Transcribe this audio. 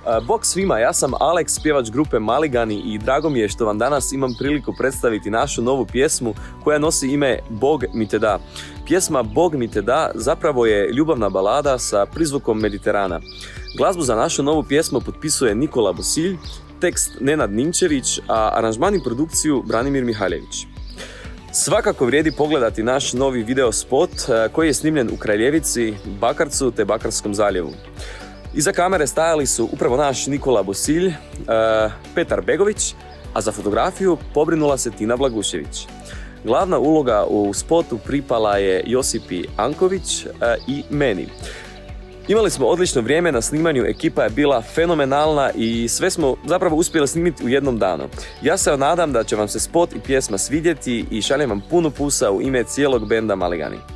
Bog svima, ja sam Alex, pjevač grupe Maligani i drago mi je što vam danas imam priliku predstaviti našu novu pjesmu koja nosi ime Bog mi te da. Pjesma Bog mi te da zapravo je ljubavna balada sa prizvukom Mediterana. Glazbu za našu novu pjesmu potpisuje Nikola Bosilj, tekst Nenad Ninčević, a aranžman i produkciju Branimir Mihaljević. Svakako vrijedi pogledati naš novi video spot koji je snimljen u Kraljevici, Bakarcu te Bakarskom zaljevu. Iza kamere stajali su upravo naš Nikola Bosilj, Petar Begović, a za fotografiju pobrinula se Tina Blagušević. Glavna uloga u spotu pripala je Josipi Anković i meni. Imali smo odlično vrijeme na snimanju, ekipa je bila fenomenalna i sve smo zapravo uspjeli snimiti u jednom danu. Ja se nadam da će vam se spot i pjesma svidjeti i šaljem vam puno plusa u ime cijelog benda Maligani.